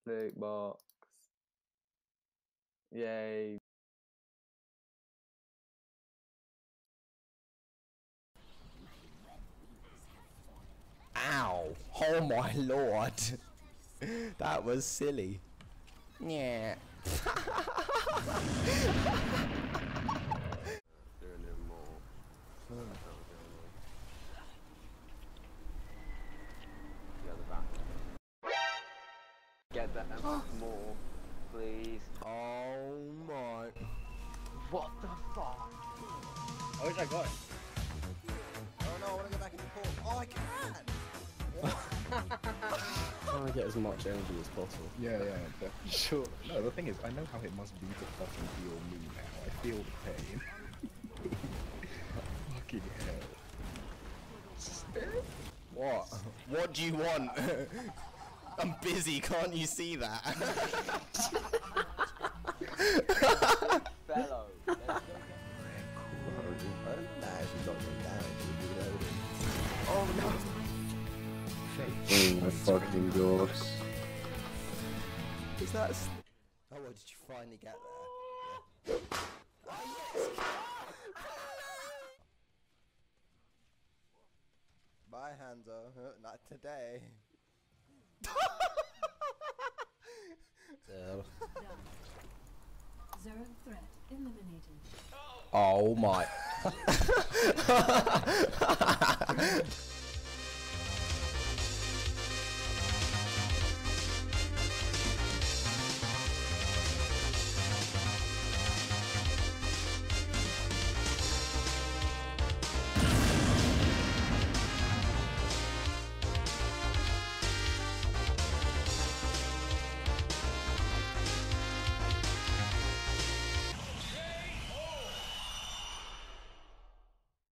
Loot box. Yay. Ow! Oh my lord! That was silly. Yeah. Get that more, please. Oh my. What the fuck? I wish I got it. Oh no, I want to go back in the port. Oh, I can! Trying to get as much energy as possible. Yeah, definitely. Sure. No, the thing is, I know how it must be to fucking feel me now. I feel the pain. Fucking hell. What? What do you want? I'm busy, can't you see that? Fellow. Oh no! Oh my fucking god. Is that? Oh, well, did you finally get there? Oh yes! Bye, Hanzo. Not today. Zero threat eliminated. Oh my.